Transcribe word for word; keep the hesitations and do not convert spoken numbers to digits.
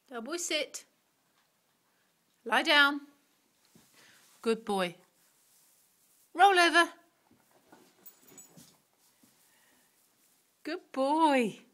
Double sit. Lie down. Good boy. Roll over. Good boy.